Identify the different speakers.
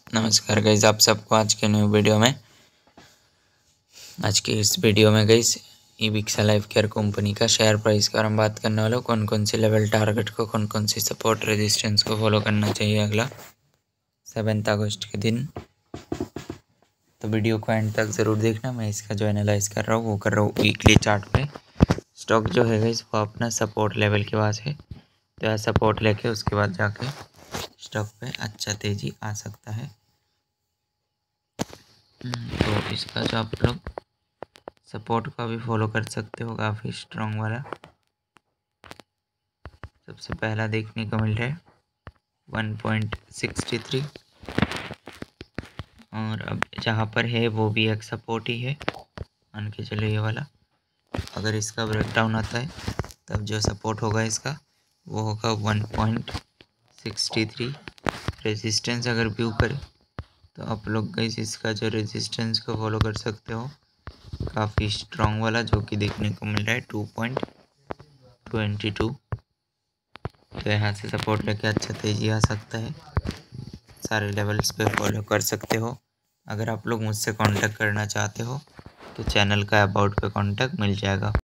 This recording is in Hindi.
Speaker 1: नमस्कार गाइज, आप सबको आज के न्यू वीडियो में। आज की इस वीडियो में guys Evexia life care company का शेयर प्राइस का हम बात करने वाले। कौन कौन से लेवल टारगेट को, कौन कौन सी सपोर्ट रेजिस्टेंस को फॉलो करना चाहिए अगला 7 अगस्त के दिन। तो वीडियो को एंड तक ज़रूर देखना। मैं इसका जो एनालाइज कर रहा हूँ वो कर रहा हूँ वीकली चार्ट पे। स्टॉक जो है गाइज वो अपना सपोर्ट लेवल के पास है, तो यह सपोर्ट लेके उसके बाद जाके स्टॉक पे अच्छा तेज़ी आ सकता है। तो इसका जो आप लोग सपोर्ट का भी फॉलो कर सकते हो, काफ़ी स्ट्रॉन्ग वाला। सबसे पहला देखने को मिल रहा है 1.63, और अब जहाँ पर है वो भी एक सपोर्ट ही है, मान के चलो ये वाला। अगर इसका ब्रेकडाउन आता है तब जो सपोर्ट होगा इसका वो होगा 1.63। रेजिस्टेंस अगर व्यू करें तो आप लोग गाइस इसका जो रेजिस्टेंस को फॉलो कर सकते हो, काफ़ी स्ट्रॉन्ग वाला, जो कि देखने को मिल रहा है 2.22। तो यहाँ से सपोर्ट लेके अच्छा तेज़ी आ सकता है। सारे लेवल्स पे फॉलो कर सकते हो। अगर आप लोग मुझसे कांटेक्ट करना चाहते हो तो चैनल का अबाउट पे कांटेक्ट मिल जाएगा।